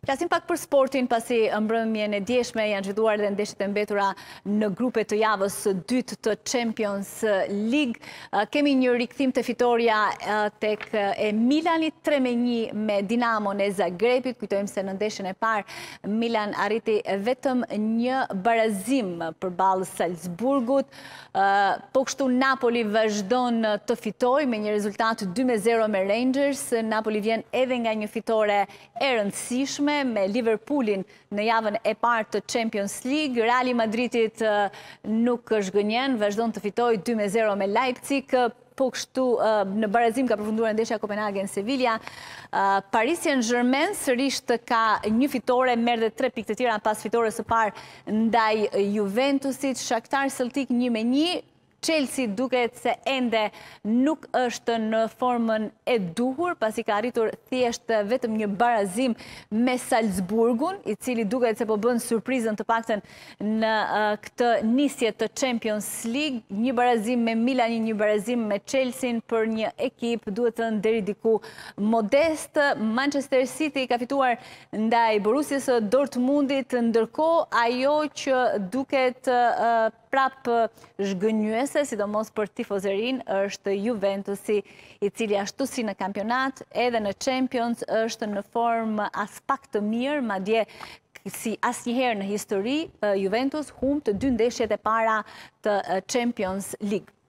Flasim pak për sportin, pasi mbrëmjen e djeshme janë zhvilluar dhe ndeshjet e mbetura në grupet të javës së dytë të Champions League. Kemi një rikthim të fitoria tek e Milanit 3-1 me Dinamon e Zagrebit. Kujtojmë se në ndeshjen e parë Milan arriti vetëm një barazim përballë Salzburgut. Po kështu Napoli vazhdon të fitojë me një rezultat 2-0 me Rangers. Napoli vjen edhe nga një fitore e rëndësishme me Liverpoolin në javën e parë të Champions League. Reali Madridit nuk zhgënjen, vazhdon të fitojë 2-0 me Leipzig. Po kështu në barazim ka përfunduar ndeshja Copenhagen-Sevilla. Paris Saint-Germain sërish ka një fitore, merr dhe 3 pikë të tjera pas fitores së parë ndaj Juventusit. Shakhtar Celtic 1-1. Chelsea duket se ende nuk është në formën e duhur, pasi ka arritur thjesht vetëm një barazim me Salzburgun, i cili duket se po bën surprizën të paktën në këtë nisje të Champions League. Një barazim me Milanin, një barazim me Chelsea për një ekip duhet të deri diku modest. Manchester City ka fituar ndaj Borussias së Dortmundit, ndërkohë ajo që duket prap zhgënjuese, sidomos për tifozerin, është Juventusi, i cili ashtu si në kampionat, edhe në Champions është në formë as pak të mirë, madje si asnjëherë në histori, Juventus humbë të 2 ndeshjet e para të Champions League.